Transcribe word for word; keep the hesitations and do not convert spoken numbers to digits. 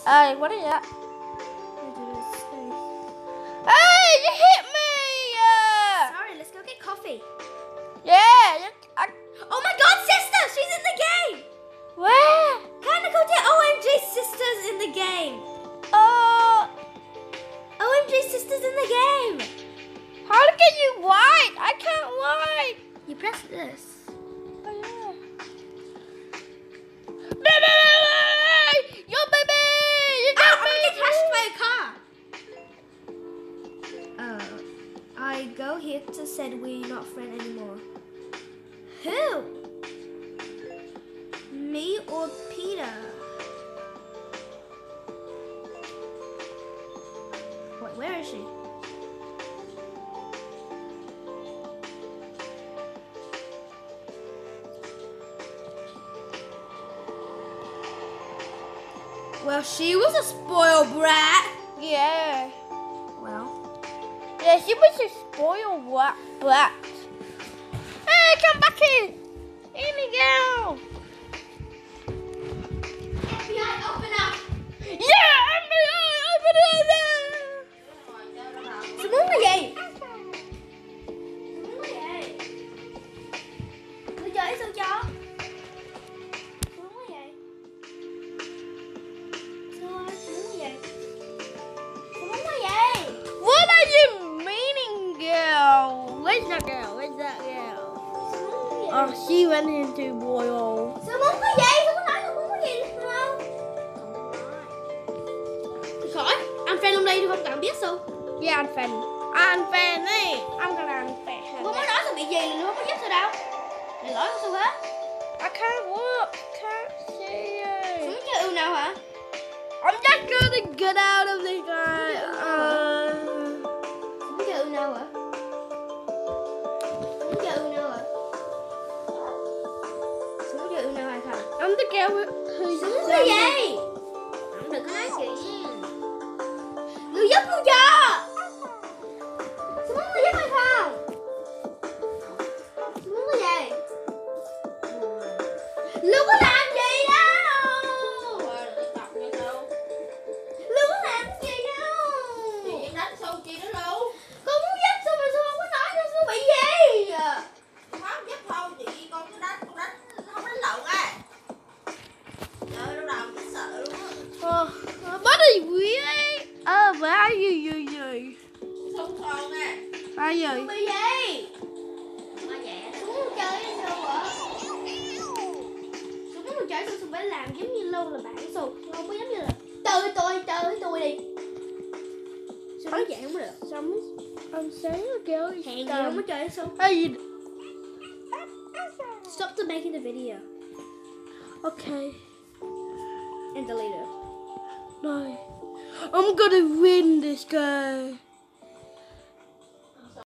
Hey, what is that? Hey, you hit me! Uh, Sorry, let's go get coffee. yeah. You, I, Oh my god, sister! She's in the game! where? Kanako did O M G sisters in the game. Uh, O M G sisters in the game. how to get you white? I can't white. You press this. Oh, yeah. Baby! Yo, baby! You Ah, got I'm gonna get me! crashed by a car. Uh, I go here to said we're not friends anymore. Who? Me or Peter? Wait, where is she? Well, she was a spoiled brat. Yeah. Well, Yeah, she was a spoiled brat. brat. Hey, come back in! In the girl! F B I, open up. Yeah, F B I, open it there! Semua vậy? Semua vậy? Tôi chơi sao cho? Semua vậy? Sao semua vậy? Semua vậy? What are you meaning, girl? Where's that girl? Where's that girl? Semua vậy? Oh, she went into boil. Semua vậy? Tôi có nói semua vậy không? Thì khỏi, anh fan hôm nay tôi không cần biết sao. Yeah, I'm fan. I'm fan đi. I'm gonna unfan her. Không có nói sao bị gì, tôi không có giúp sao đâu. Mày nói sao hết? I can't look. Can't see you. Semua chơi yêu nào hả? I'm just gonna get out of this guy. Uh, Semua chơi yêu nào hả? Semua chơi yêu nào hả? Semua chơi yêu nào hay không? I'm the girl who- who's Semua cái gì? Không được có nói chuyện. Người giúp luôn cho. Semua người giúp hay không? Semua cái gì? Lưu có làm gì đâu? Lưu có làm gì đâu? Con muốn giúp sao mà sao không có nói đâu, sao bị gì? Oh, buddy, really? Oh, where are you, you, you? Where are you? Bị gì? Xuống muốn chơi hay sao hả? Xuống muốn chơi sao phải làm giống như lâu là bạn sao? Không có giống như là chơi tôi chơi tôi đi. Sao nói vậy không có được? Some, I'm saying the girl is Hèn gì không có dumb. chơi sao? Hey, you. Stop the making the video Okay, and delete it. no. I'm gonna win this guy.